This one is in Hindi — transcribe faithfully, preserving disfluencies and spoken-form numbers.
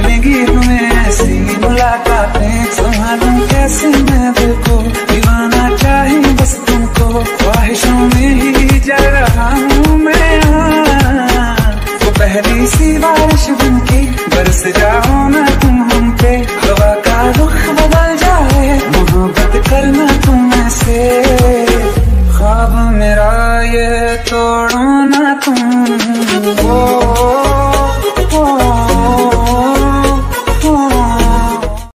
मिलेंगी हमें ऐसी मुलाकातें, संभालूं कैसे मैं दिल को, दीवाना चाहे बस तुमको, ख्वाहिशों में ही जल रहा हूँ मैं यहाँ। वो पहली सी बारिश बन के बरस जाओ ना तुम हम पे, हवा का रुख बदल जाए, मोहब्बत करना तुम ऐसे, ख्वाब मेरा ये तोड़ो ना तुम।